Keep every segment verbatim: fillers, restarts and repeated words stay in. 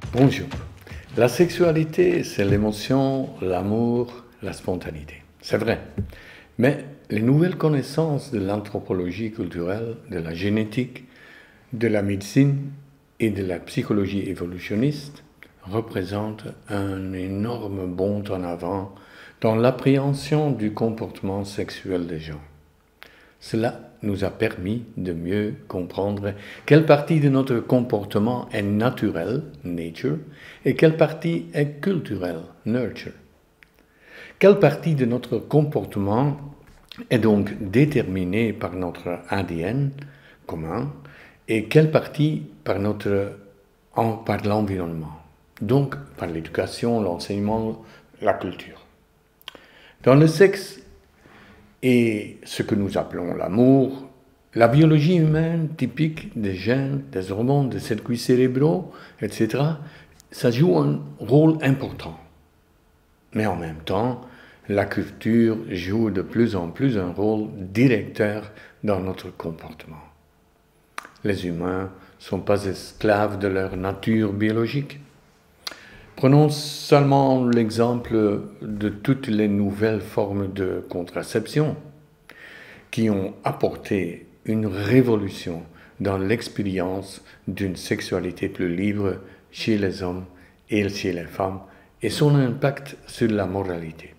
Bonjour. La sexualité, c'est l'émotion, l'amour, la spontanéité. C'est vrai. Mais les nouvelles connaissances de l'anthropologie culturelle, de la génétique, de la médecine et de la psychologie évolutionniste représentent un énorme bond en avant dans l'appréhension du comportement sexuel des gens. Cela nous a permis de mieux comprendre quelle partie de notre comportement est naturelle, nature, et quelle partie est culturelle, nurture. Quelle partie de notre comportement est donc déterminée par notre A D N commun et quelle partie par, notre, par l'environnement, donc par l'éducation, l'enseignement, la culture. Dans le sexe, et ce que nous appelons l'amour, la biologie humaine typique des gènes, des hormones, des circuits cérébraux, et cetera, ça joue un rôle important. Mais en même temps, la culture joue de plus en plus un rôle directeur dans notre comportement. Les humains ne sont pas esclaves de leur nature biologique. Prenons seulement l'exemple de toutes les nouvelles formes de contraception qui ont apporté une révolution dans l'expérience d'une sexualité plus libre chez les hommes et chez les femmes et son impact sur la moralité.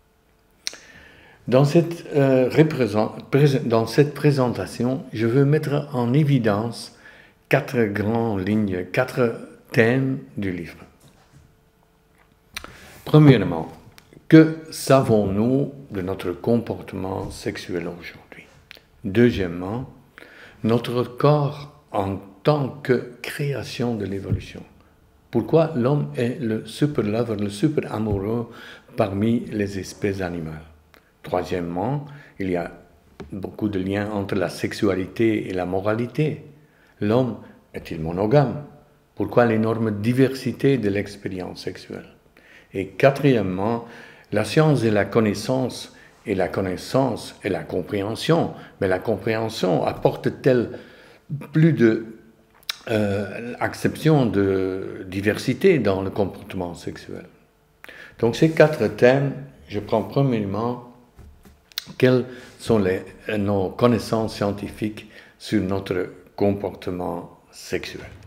Dans cette, euh, dans cette présentation, je veux mettre en évidence quatre grandes lignes, quatre thèmes du livre. Premièrement, que savons-nous de notre comportement sexuel aujourd'hui? Deuxièmement, notre corps en tant que création de l'évolution. Pourquoi l'homme est le super lover, le super amoureux parmi les espèces animales? Troisièmement, il y a beaucoup de liens entre la sexualité et la moralité. L'homme est-il monogame? Pourquoi l'énorme diversité de l'expérience sexuelle? Et quatrièmement, la science et la connaissance, et la connaissance et la compréhension, mais la compréhension apporte-t-elle plus de euh, acception de diversité dans le comportement sexuel? Donc ces quatre thèmes, je prends premièrement quelles sont les, nos connaissances scientifiques sur notre comportement sexuel.